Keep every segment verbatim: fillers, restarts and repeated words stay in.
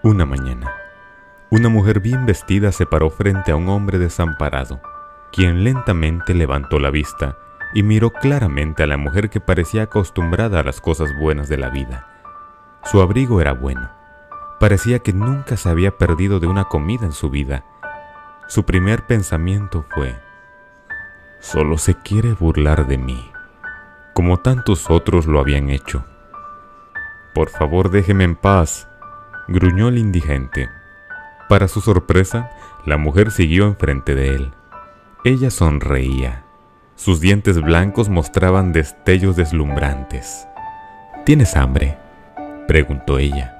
Una mañana, una mujer bien vestida se paró frente a un hombre desamparado, quien lentamente levantó la vista y miró claramente a la mujer que parecía acostumbrada a las cosas buenas de la vida. Su abrigo era bueno. Parecía que nunca se había perdido de una comida en su vida. Su primer pensamiento fue: solo se quiere burlar de mí, como tantos otros lo habían hecho. Por favor, déjeme en paz, gruñó el indigente. Para su sorpresa, la mujer siguió enfrente de él. Ella sonreía. Sus dientes blancos mostraban destellos deslumbrantes. ¿Tienes hambre?, preguntó ella.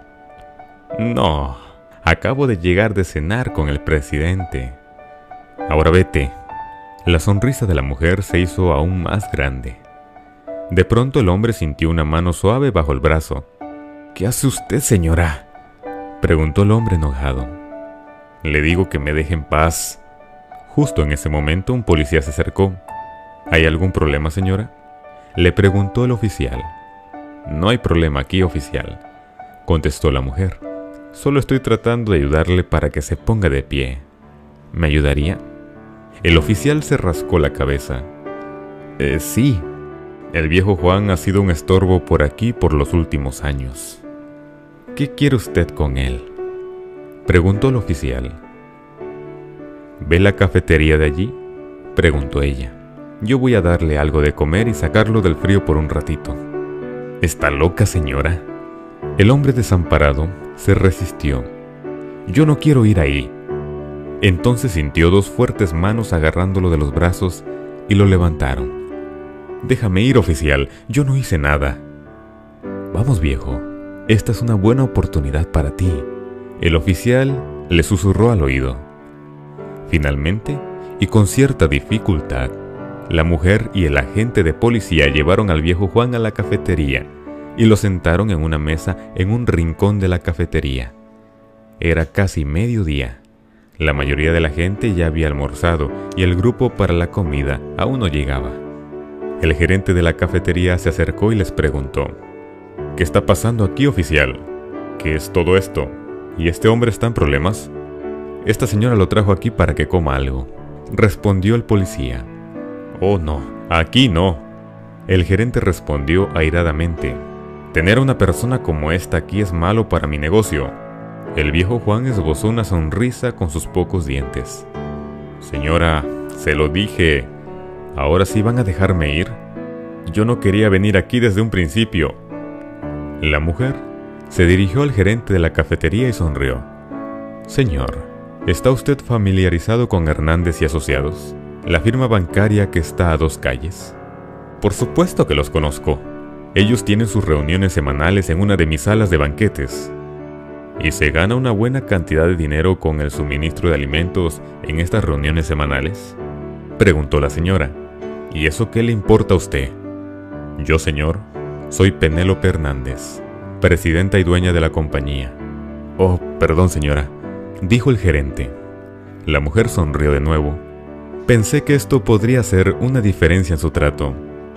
No, acabo de llegar de cenar con el presidente. Ahora vete. La sonrisa de la mujer se hizo aún más grande. De pronto el hombre sintió una mano suave bajo el brazo. ¿Qué hace usted, señora?, preguntó el hombre enojado. Le digo que me deje en paz. Justo en ese momento un policía se acercó. ¿Hay algún problema, señora?, le preguntó el oficial. No hay problema aquí, oficial, contestó la mujer. Solo estoy tratando de ayudarle para que se ponga de pie. ¿Me ayudaría? El oficial se rascó la cabeza. Eh, sí. El viejo Juan ha sido un estorbo por aquí por los últimos años. ¿Qué quiere usted con él?, preguntó el oficial. ¿Ve la cafetería de allí?, preguntó ella. Yo voy a darle algo de comer y sacarlo del frío por un ratito. ¿Está loca, señora?, el hombre desamparado se resistió. Yo no quiero ir ahí. Entonces sintió dos fuertes manos agarrándolo de los brazos y lo levantaron. Déjame ir, oficial, yo no hice nada. Vamos, viejo, esta es una buena oportunidad para ti, el oficial le susurró al oído. Finalmente, y con cierta dificultad, la mujer y el agente de policía llevaron al viejo Juan a la cafetería y lo sentaron en una mesa en un rincón de la cafetería. Era casi mediodía. La mayoría de la gente ya había almorzado y el grupo para la comida aún no llegaba. El gerente de la cafetería se acercó y les preguntó: ¿Qué está pasando aquí, oficial? ¿Qué es todo esto? ¿Y este hombre está en problemas? Esta señora lo trajo aquí para que coma algo, respondió el policía. Oh, no, aquí no. El gerente respondió airadamente: tener a una persona como esta aquí es malo para mi negocio. El viejo Juan esbozó una sonrisa con sus pocos dientes. Señora, se lo dije. ¿Ahora sí van a dejarme ir? Yo no quería venir aquí desde un principio. La mujer se dirigió al gerente de la cafetería y sonrió. Señor, ¿está usted familiarizado con Hernández y Asociados, la firma bancaria que está a dos calles? Por supuesto que los conozco. Ellos tienen sus reuniones semanales en una de mis salas de banquetes. ¿Y se gana una buena cantidad de dinero con el suministro de alimentos en estas reuniones semanales?, preguntó la señora. ¿Y eso qué le importa a usted? Yo, señor, soy Penélope Hernández, presidenta y dueña de la compañía. Oh, perdón, señora, dijo el gerente. La mujer sonrió de nuevo. Pensé que esto podría hacer una diferencia en su trato.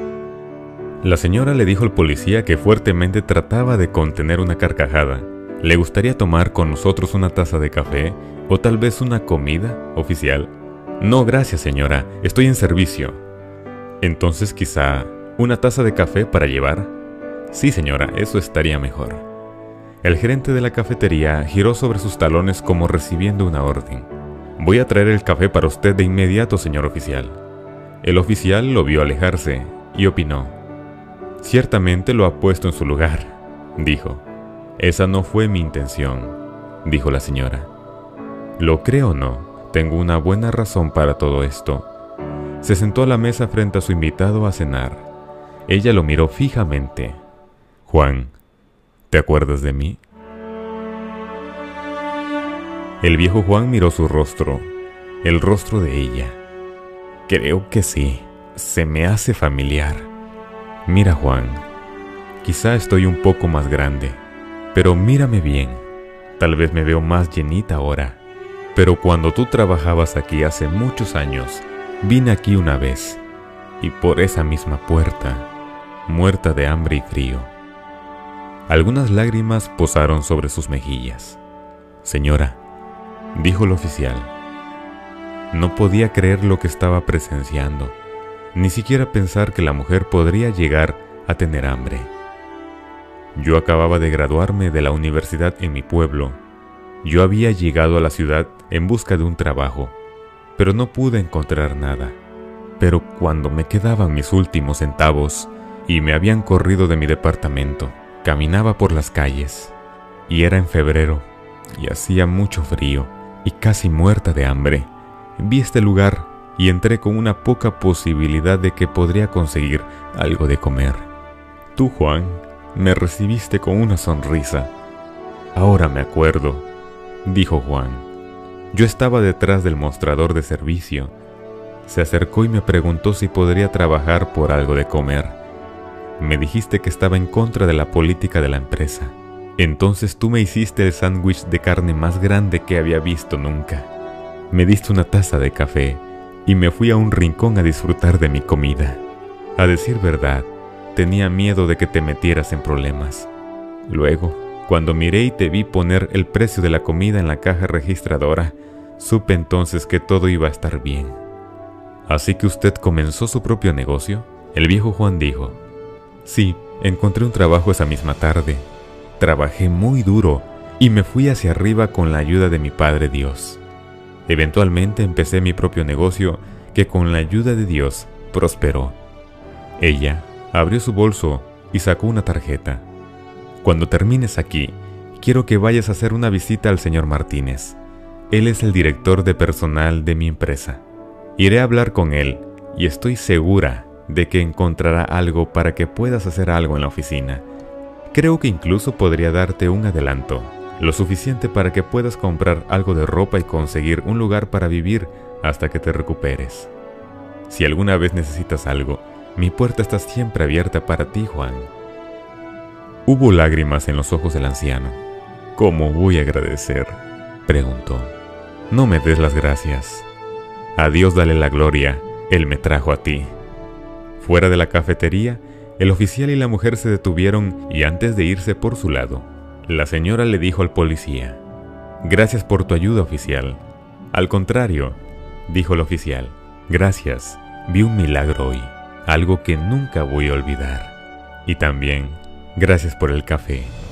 La señora le dijo al policía que fuertemente trataba de contener una carcajada. ¿Le gustaría tomar con nosotros una taza de café o tal vez una comida, oficial? No, gracias, señora, estoy en servicio. Entonces quizá una taza de café para llevar. Sí, señora, eso estaría mejor. El gerente de la cafetería giró sobre sus talones como recibiendo una orden. Voy a traer el café para usted de inmediato, señor oficial. El oficial lo vio alejarse y opinó. Ciertamente lo ha puesto en su lugar, dijo. Esa no fue mi intención, dijo la señora. Lo creo o no, tengo una buena razón para todo esto. Se sentó a la mesa frente a su invitado a cenar. Ella lo miró fijamente. Juan, ¿te acuerdas de mí? El viejo Juan miró su rostro, el rostro de ella. Creo que sí, se me hace familiar. Mira, Juan, quizá estoy un poco más grande, pero mírame bien. Tal vez me veo más llenita ahora. Pero cuando tú trabajabas aquí hace muchos años, vine aquí una vez, y por esa misma puerta, muerta de hambre y frío. Algunas lágrimas posaron sobre sus mejillas. Señora, dijo el oficial. No podía creer lo que estaba presenciando, ni siquiera pensar que la mujer podría llegar a tener hambre. Yo acababa de graduarme de la universidad en mi pueblo. Yo había llegado a la ciudad en busca de un trabajo, pero no pude encontrar nada. Pero cuando me quedaban mis últimos centavos y me habían corrido de mi departamento, caminaba por las calles, y era en febrero, y hacía mucho frío, y casi muerta de hambre. Vi este lugar y entré con una poca posibilidad de que podría conseguir algo de comer. Tú, Juan, me recibiste con una sonrisa. Ahora me acuerdo, dijo Juan. Yo estaba detrás del mostrador de servicio. Se acercó y me preguntó si podría trabajar por algo de comer. Me dijiste que estaba en contra de la política de la empresa. Entonces tú me hiciste el sándwich de carne más grande que había visto nunca. Me diste una taza de café y me fui a un rincón a disfrutar de mi comida. A decir verdad, tenía miedo de que te metieras en problemas. Luego, cuando miré y te vi poner el precio de la comida en la caja registradora, supe entonces que todo iba a estar bien. ¿Así que usted comenzó su propio negocio? El viejo Juan dijo. Sí, encontré un trabajo esa misma tarde. Trabajé muy duro y me fui hacia arriba con la ayuda de mi Padre Dios. Eventualmente empecé mi propio negocio que con la ayuda de Dios prosperó. Ella abrió su bolso y sacó una tarjeta. Cuando termines aquí, quiero que vayas a hacer una visita al señor Martínez. Él es el director de personal de mi empresa. Iré a hablar con él y estoy segura de que encontrará algo para que puedas hacer algo en la oficina. Creo que incluso podría darte un adelanto, lo suficiente para que puedas comprar algo de ropa y conseguir un lugar para vivir hasta que te recuperes. Si alguna vez necesitas algo, mi puerta está siempre abierta para ti, Juan. Hubo lágrimas en los ojos del anciano. ¿Cómo voy a agradecer?, preguntó. No me des las gracias. A Dios dale la gloria, Él me trajo a ti. Fuera de la cafetería, el oficial y la mujer se detuvieron y antes de irse por su lado, la señora le dijo al policía: Gracias por tu ayuda, oficial. Al contrario, dijo el oficial, gracias, vi un milagro hoy, algo que nunca voy a olvidar. Y también, gracias por el café.